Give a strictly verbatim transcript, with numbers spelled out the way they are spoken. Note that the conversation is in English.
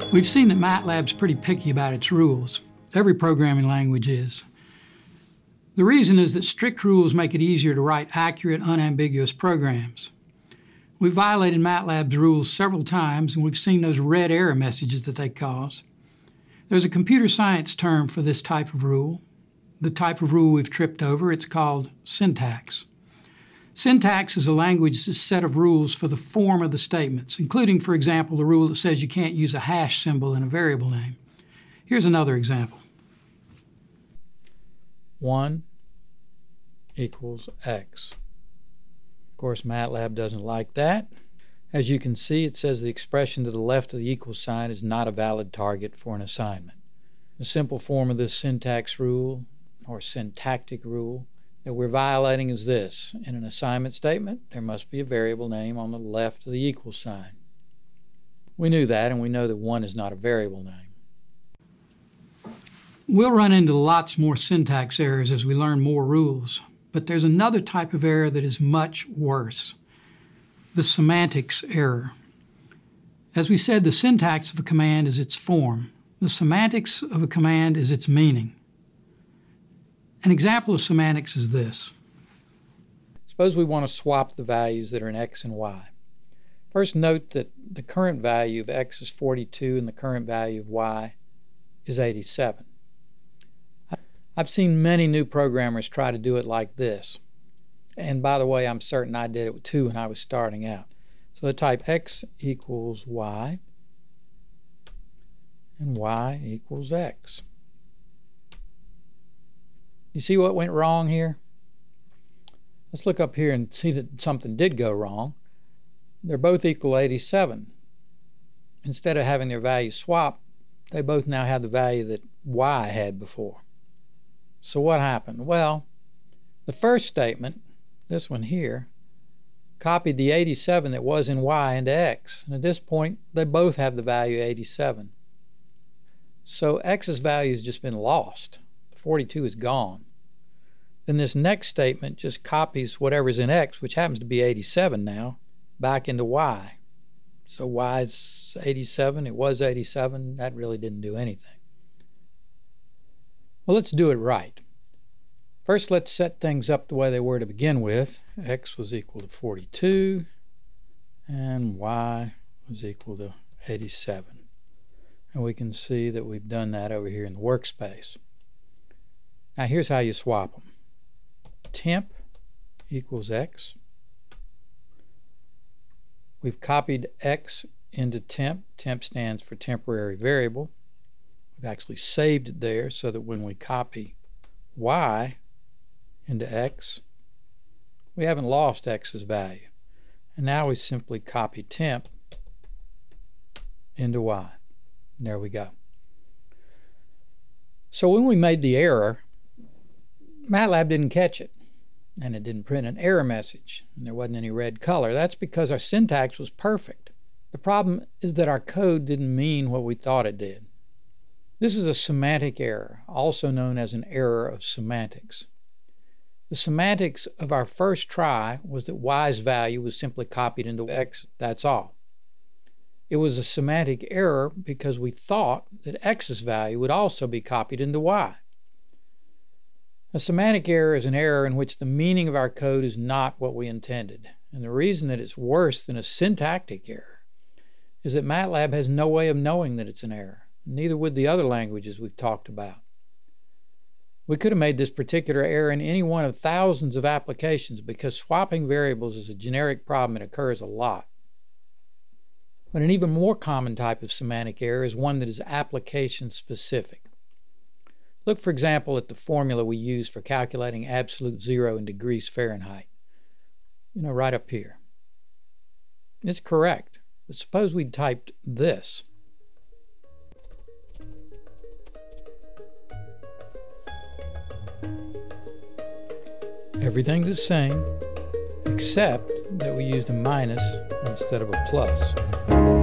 We've seen that MATLAB's pretty picky about its rules. Every programming language is. The reason is that strict rules make it easier to write accurate, unambiguous programs. We've violated MATLAB's rules several times, and we've seen those red error messages that they cause. There's a computer science term for this type of rule. The type of rule we've tripped over, it's called syntax. Syntax is a language's set of rules for the form of the statements, including, for example, the rule that says you can't use a hash symbol in a variable name. Here's another example. one equals x. Of course, MATLAB doesn't like that. As you can see, it says the expression to the left of the equal sign is not a valid target for an assignment. The simple form of this syntax rule, or syntactic rule, that we're violating is this. In an assignment statement, there must be a variable name on the left of the equal sign. We knew that, and we know that one is not a variable name. We'll run into lots more syntax errors as we learn more rules, but there's another type of error that is much worse: the semantics error. As we said, the syntax of a command is its form. The semantics of a command is its meaning. An example of semantics is this. Suppose we want to swap the values that are in x and y. First, note that the current value of x is forty-two and the current value of y is eighty-seven. I've seen many new programmers try to do it like this. And by the way, I'm certain I did it too when I was starting out. So I type x equals y and y equals x. You see what went wrong here? Let's look up here and see that something did go wrong. They're both equal eighty-seven. Instead of having their values swapped, they both now have the value that y had before. So what happened? Well, the first statement, this one here, copied the eighty-seven that was in y into x. And at this point, they both have the value eighty-seven. So x's value has just been lost. forty-two is gone. Then this next statement just copies whatever's in x, which happens to be eighty-seven now, back into y. So y is eighty-seven, it was eighty-seven, that really didn't do anything. Well, let's do it right. First, let's set things up the way they were to begin with. X was equal to forty-two, and y was equal to eighty-seven. And we can see that we've done that over here in the workspace. Now here's how you swap them. Temp equals x. We've copied x into temp. Temp stands for temporary variable. We've actually saved it there so that when we copy y into x, we haven't lost x's value. And now we simply copy temp into y. And there we go. So when we made the error, MATLAB didn't catch it, and it didn't print an error message, and there wasn't any red color. That's because our syntax was perfect. The problem is that our code didn't mean what we thought it did. This is a semantic error, also known as an error of semantics. The semantics of our first try was that y's value was simply copied into x, that's all. It was a semantic error because we thought that x's value would also be copied into y. A semantic error is an error in which the meaning of our code is not what we intended. And the reason that it's worse than a syntactic error is that MATLAB has no way of knowing that it's an error. Neither would the other languages we've talked about. We could have made this particular error in any one of thousands of applications because swapping variables is a generic problem that occurs a lot. But an even more common type of semantic error is one that is application specific. Look, for example, at the formula we use for calculating absolute zero in degrees Fahrenheit. You know, right up here. It's correct, but suppose we typed this. Everything's the same, except that we used a minus instead of a plus.